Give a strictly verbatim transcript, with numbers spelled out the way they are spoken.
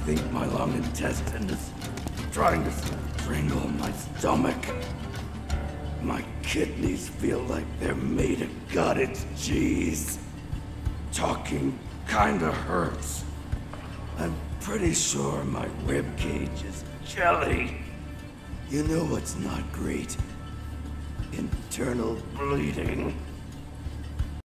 think my long intestine is trying to strangle my stomach. My kidneys feel like they're made of gutted cheese. Talking kinda hurts. I'm pretty sure my rib cage is jelly. You know what's not great? Internal bleeding.